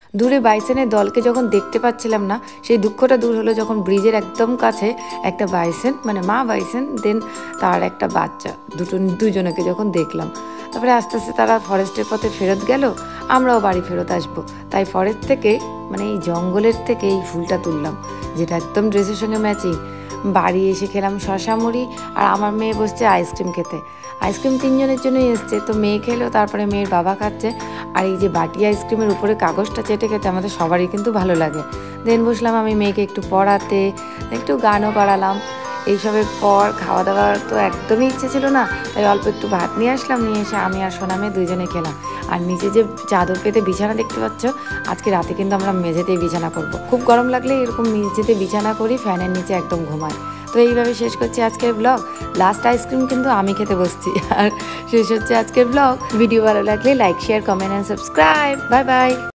দূরে বাইসনের দলকে যখন দেখতে পাচ্ছিলাম না, সেই দুঃখটা দূর হলো যখন ব্রিজের একদম কাছে একটা বাইসন, মানে মা বাইসন, দেন তার একটা বাচ্চা, দুজনকে যখন দেখলাম। তারপরে আস্তে আস্তে তারা ফরেস্টের পথে ফেরত গেল, আমরাও বাড়ি ফেরত আসবো। তাই ফরেস্ট থেকে, মানে এই জঙ্গলের থেকে এই ফুলটা তুললাম, যেটা একদম ড্রেসের সঙ্গে ম্যাচিং। বাড়ি এসে খেলাম শশা মুড়ি, আর আমার মেয়ে বসছে আইসক্রিম খেতে। আইসক্রিম 3 জনের জন্যই এসছে, তো মেয়ে খেলো, তারপরে মেয়ের বাবা খাচ্ছে। আর এই যে বাটি আইসক্রিমের উপরে কাগজটা চেটে খেতে আমাদের সবারই কিন্তু ভালো লাগে। দেন বসলাম আমি মেয়েকে একটু পড়াতে, একটু গানও করালাম। এইসবের পর খাওয়া দাওয়ার তো একদমই ইচ্ছে ছিল না, তাই অল্প একটু ভাত নিয়ে আসলাম, নিয়ে এসে আমি আর সোনা মেয়ে দুইজনে খেলাম। আর নিচে যে চাদর পেতে বিছানা দেখতে পাচ্ছ, আজকে রাতে কিন্তু আমরা মেঝেতেই বিছানা করব। খুব গরম লাগলে এরকম মেঝেতে বিছানা করি, ফ্যানের নিচে একদম ঘুমাই। তো এইভাবে শেষ করছি আজকের ব্লগ। লাস্ট আইসক্রিম কিন্তু আমি খেতে বসছি। আর শেষ হচ্ছে আজকের ব্লগ। ভিডিও ভালো লাগলে like, share, comment and subscribe. Bye by.